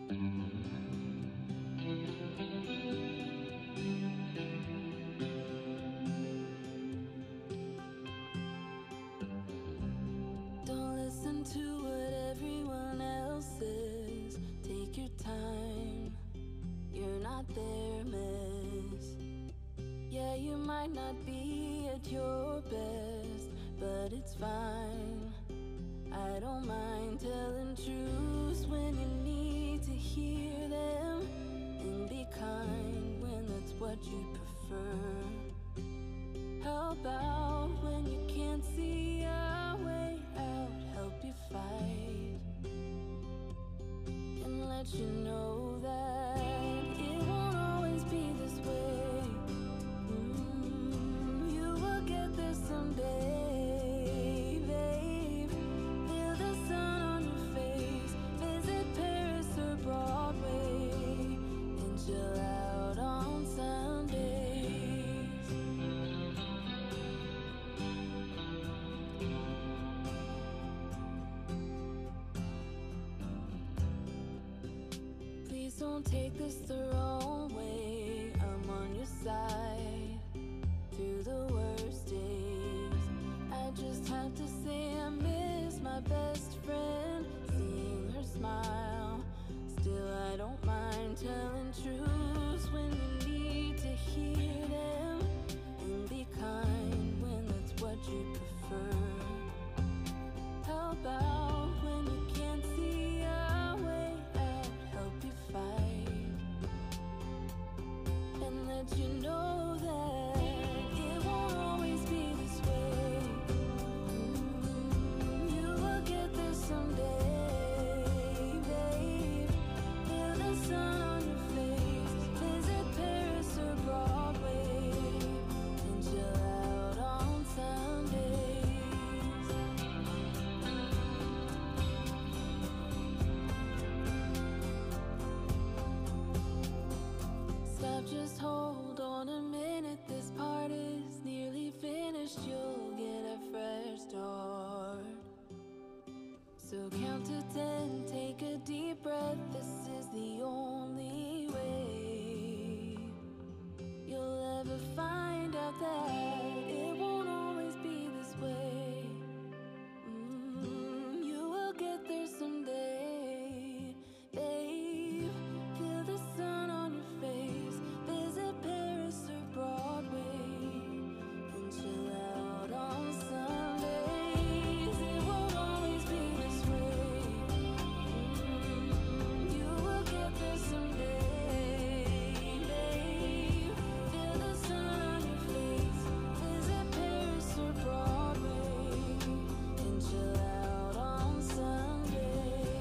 Don't listen to what everyone else says. Take your time. You're not their mess. Yeah, you might not be at your best, but it's fine. I don't mind telling truths when you need to hear them, and be kind when that's what you prefer. How about when you can't see a way out, help you fight and let you know that it won't always be this way. You will get there someday, babe. Feel the sun on your face, visit Paris or Broadway, and chill out on Sundays. Please don't take this the wrong way. I'm on your side through the worst days. I just have to say I miss my best friend, seeing her smile. Still, I don't mind telling truths when you need to hear them, and be kind when that's what you prefer. How about when you can't see a way out, help you fight and let you know that it won't always be this way. You will get there someday, babe. Feel the sun on your face, visit Paris or Broadway, and chill out on Sundays. Stop, just hold on a minute. This part is nearly finished. You'll get a fresh start. So count to 10, take a deep breath. This is the only way you'll ever find out that it won't always be this way. You will get there someday, babe. Feel the sun on your face, visit Paris or Broadway, and chill out on Sundays. It won't always be this way. You will get there someday, babe. Feel the sun on your face, visit Paris or Broadway, and chill out on Sundays.